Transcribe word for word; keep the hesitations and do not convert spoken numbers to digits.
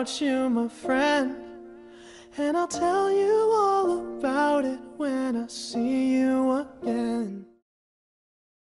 about you, my friend, and I'll tell you all about it when I see you again.